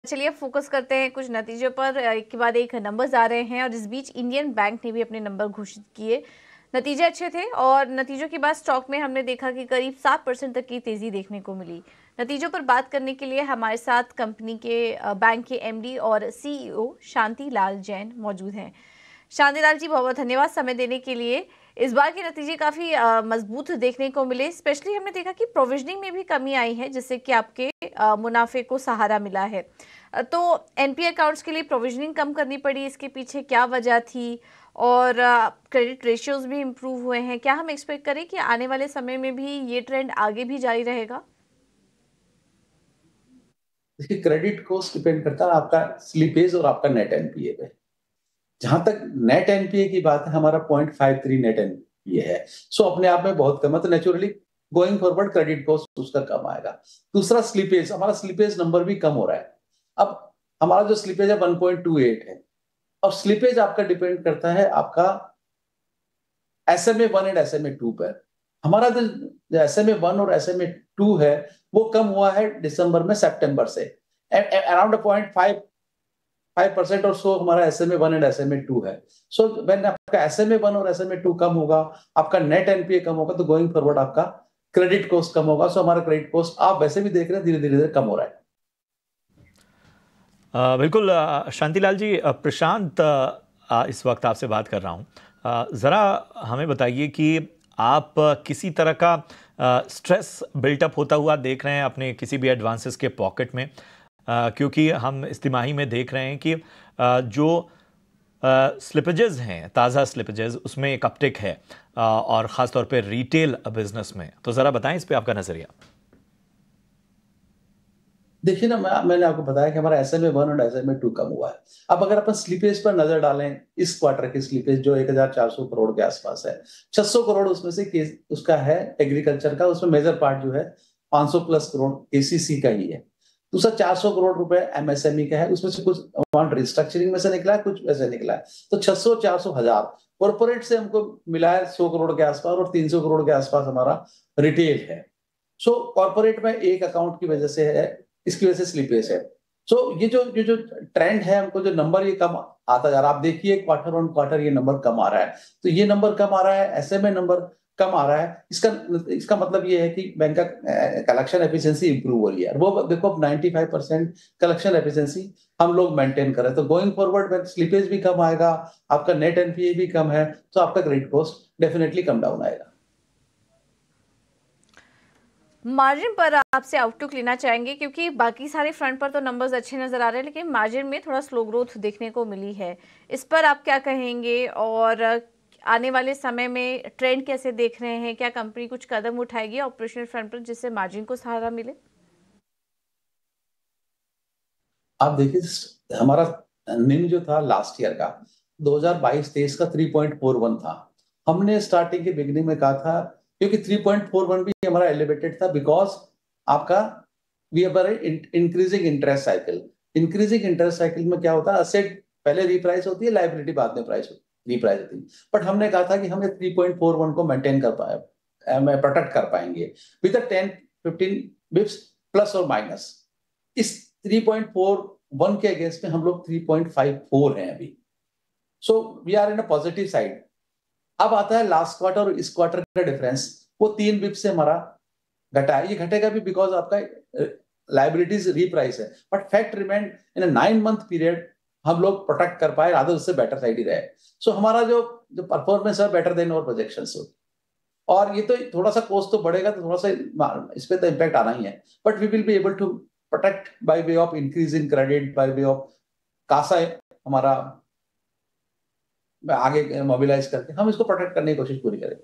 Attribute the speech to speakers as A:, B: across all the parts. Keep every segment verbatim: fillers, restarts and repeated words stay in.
A: चलिए अब फोकस करते हैं कुछ नतीजों पर। एक के बाद एक नंबर्स आ रहे हैं और इस बीच इंडियन बैंक ने भी अपने नंबर घोषित किए। नतीजे अच्छे थे और नतीजों के बाद स्टॉक में हमने देखा कि करीब सात परसेंट तक की तेजी देखने को मिली। नतीजों पर बात करने के लिए हमारे साथ कंपनी के बैंक के एमडी और सीईओ शांति लाल जैन मौजूद हैं। शांतिलाल जी, बहुत बहुत धन्यवाद समय देने के लिए। इस बार के नतीजे काफी अ, मजबूत देखने को मिले। स्पेशली हमने देखा कि प्रोविजनिंग में भी कमी आई है, जिससे कि आपके अ, मुनाफे को सहारा मिला है। अ, तो एनपीए अकाउंट्स के लिए प्रोविजनिंग कम करनी पड़ी, इसके पीछे क्या वजह थी? और क्रेडिट रेशियोज भी इम्प्रूव हुए हैं। क्या हम एक्सपेक्ट करें कि आने वाले समय में भी ये ट्रेंड आगे भी जारी रहेगा?
B: देखिए, क्रेडिट कॉस्ट डिपेंड करता है आपका स्लिपेज और आपका नेट एनपीए पे। जहां तक नेट एनपीए की बात है, हमारा point five three net NPA है। सो अपने आप में बहुत कम है, तो naturally going forward credit cost उसका कम आएगा। दूसरा, स्लिपेज, हमारा स्लिपेज नंबर भी कम हो रहा है। अब हमारा जो स्लिपेज है वन पॉइंट टू एट है। अब स्लिपेज आपका डिपेंड करता है आपका SMA one and SMA two पर। हमारा जो एसएमए वन और एसएमए टू है वो कम हुआ है दिसंबर में सितंबर से, around point five five percent और सो हमारा SMA one and SMA two है। सो व्हेन आपका एसएमए वन और एसएमए टू कम होगा, आपका नेट एनपीए कम होगा, तो गोइंग फॉरवर्ड आपका क्रेडिट कॉस्ट कम होगा। सो हमारा क्रेडिट कॉस्ट आप वैसे भी देख रहे हैं धीरे धीरे कम हो रहा है।
C: आ, बिल्कुल। आ, शांतिलाल जी, आ, प्रशांत आ, इस वक्त आपसे बात कर रहा हूँ। ज़रा हमें बताइए कि आप आ, किसी तरह का स्ट्रेस बिल्टअप होता हुआ देख रहे हैं अपने किसी भी एडवांसेस के पॉकेट में? आ, क्योंकि हम इस तिमाही में देख रहे हैं कि आ, जो स्लिपेजेस हैं, ताज़ा स्लिपेजेस, उसमें एक अपटिक है, आ, और ख़ास तौर पे रिटेल बिजनेस में। तो ज़रा बताएं इस पे आपका नज़रिया।
B: देखिए ना, मैं, मैंने आपको बताया कि हमारा एसएमए वन और एसएमए टू कम हुआ है। अब अगर अपन स्लीपेज पर नजर डालें, इस क्वार्टर की स्लीपेज जो एक हज़ार चार सौ करोड़ के आसपास है, छह सौ करोड़ उसमें से केस उसका है एग्रीकल्चर का। उसमें मेजर पार्ट जो है पाँच सौ प्लस करोड़ एसीसी का ही है। दूसरा चार सौ करोड़ रुपए एमएसएमई का है, उसमें से कुछ अमाउंट रिस्ट्रक्चरिंग में से निकला है, कुछ वैसे निकला है। तो छह सौ चार सौ हजार कॉर्पोरेट से हमको मिला है सौ करोड़ के आसपास, और तीन सौ करोड़ के आसपास हमारा रिटेल है। सो कॉर्पोरेट में एक अकाउंट की वजह से है, इसकी वजह से स्लीपेज है। सो ये जो ये जो ट्रेंड है, हमको जो नंबर ये कम आता जा रहा है, आप देखिए क्वार्टर ऑन क्वार्टर ये नंबर कम आ रहा है। तो ये नंबर कम आ रहा है, एसएमए नंबर कम आ रहा है। इसका इसका मतलब ये है कि बैंक का कलेक्शन एफिशिएंसी इंप्रूव हो रही है। वो देखो, अब ninety five percent collection efficiency हम लोग मेंटेन कर रहे हैं। तो गोइंग फॉरवर्ड स्लीपेज भी कम आएगा, आपका नेट एनपीए भी कम है, तो आपका क्रेडिट कॉस्ट डेफिनेटली कम डाउन आएगा।
A: मार्जिन पर आपसे आउटलुक लेना चाहेंगे, क्योंकि बाकी सारे फ्रंट पर तो नंबर्स अच्छे नजर आ रहे हैं, लेकिन मार्जिन में थोड़ा स्लो ग्रोथ देखने को मिली है। इस पर आप क्या कहेंगे और आने वाले समय में ट्रेंड कैसे देख रहे हैं? क्या कंपनी कुछ कदम उठाएगी ऑपरेशनल फ्रंट पर जिससे मार्जिन को सहारा मिले?
B: आप देखिए, हमारा निम जो था लास्ट ईयर का दो हज़ार बाईस तेईस का थ्री पॉइंट फोर वन था। हमने स्टार्टिंग के बिगनिंग में कहा था, क्योंकि थ्री पॉइंट फोर वन भी हमारा एलिवेटेड था, बिकॉज आपका we are increasing interest cycle. Increasing interest cycle में क्या होता है, असेट पहले रिप्राइस होती है, लाइबिलिटी बाद में प्राइस रिप्राइस होती है। बट हमने कहा था कि हम थ्री पॉइंट फोर वन को मेंटेन कर पाए, मैं प्रोटेक्ट कर पाएंगे with ten fifteen bips plus और माइनस। इस थ्री पॉइंट फोर वन के अगेंस्ट में हम लोग थ्री पॉइंट फाइव फोर हैं अभी। So we are in a positive side. अब आता है लास्ट क्वार्टर और इस क्वार्टर का डिफरेंस, वो तीन बिप से हमारा घटा है। ये घटेगा भी बिकॉज आपका लाइबिलिटीज रीप्राइस है, but fact remain in a nine month period हम लोग प्रोटेक्ट कर पाए, आधे उससे बेटर साइड ही रहे। सो so, हमारा जो जो परफॉर्मेंस है बेटर देन और प्रोजेक्शंस हो। और ये तो थोड़ा सा कॉस्ट तो बढ़ेगा, तो थोड़ा सा इस पे तो इम्पैक्ट आना ही है, but we will be able to protect by way of increase in credit, by way of CASA हमारा आगे मोबिलाइज करके हम इसको प्रोटेक्ट करने की कोशिश पूरी करेंगे।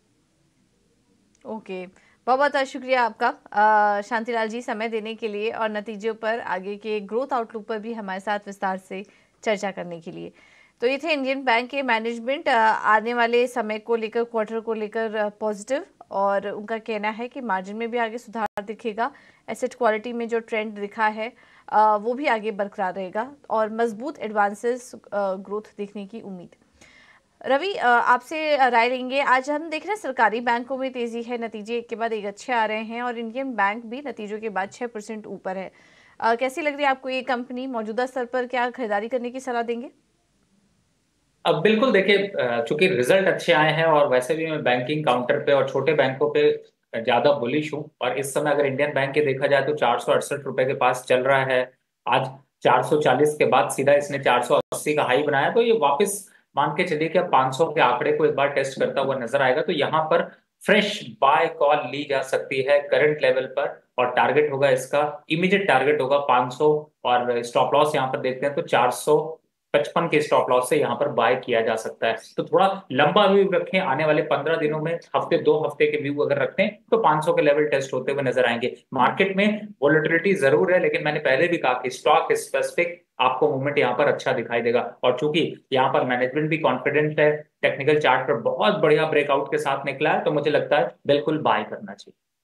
A: ओके, बहुत बहुत शुक्रिया आपका शांतिलाल जी समय देने के लिए और नतीजों पर आगे के ग्रोथ आउटलुक पर भी हमारे साथ विस्तार से चर्चा करने के लिए। तो ये थे इंडियन बैंक के मैनेजमेंट आने वाले समय को लेकर, क्वार्टर को लेकर पॉजिटिव, और उनका कहना है कि मार्जिन में भी आगे सुधार दिखेगा। एसेट क्वालिटी में जो ट्रेंड दिखा है वो भी आगे बरकरार रहेगा और मजबूत एडवांसेस ग्रोथ देखने की उम्मीद। रवि, आपसे राय लेंगे। आज हम देख रहे हैं सरकारी बैंकों में तेजी है, नतीजे एक के बाद एक अच्छे आ रहे हैं और इंडियन बैंक भी नतीजों के बाद छह परसेंट ऊपर है। अ, कैसी लग रही है आपको ये कंपनी? मौजूदा स्तर पर क्या खरीदारी करने की सलाह देंगे?
D: अब बिल्कुल देखिए, चूंकि रिजल्ट अच्छे आए हैं और वैसे भी मैं बैंकिंग काउंटर पे और छोटे बैंकों पे ज्यादा बुलिश हूँ, और इस समय अगर इंडियन बैंक के देखा जाए तो चार सौ अड़सठ रुपए के पास चल रहा है। आज चार सौ चालीस के बाद सीधा इसने चार सौ अस्सी का हाई बनाया, तो ये वापस मान के चलिए कि अब पाँच सौ के आंकड़े को एक बार टेस्ट करता हुआ नजर आएगा, तो यहाँ पर फ्रेश बाय कॉल ली जा सकती है करंट लेवल पर। और टारगेट होगा इसका, इमीडिएट टारगेट होगा पाँच सौ, और स्टॉप लॉस यहाँ पर देखते हैं तो चार सौ पचपन के स्टॉप लॉस से यहाँ पर बाय किया जा सकता है। तो थोड़ा लंबा व्यू रखें, आने वाले पंद्रह दिनों में हफ्ते दो हफ्ते के व्यू अगर रखते हैं तो पाँच सौ के लेवल टेस्ट होते हुए नजर आएंगे। मार्केट में वोलेटिलिटी जरूर है, लेकिन मैंने पहले भी कहा कि स्टॉक स्पेसिफिक आपको मूवमेंट यहाँ पर अच्छा दिखाई देगा। और चूंकि यहाँ पर मैनेजमेंट भी कॉन्फिडेंट है, टेक्निकल चार्ट पर बहुत बढ़िया ब्रेकआउट के साथ निकला है, तो मुझे लगता है बिल्कुल बाय करना चाहिए।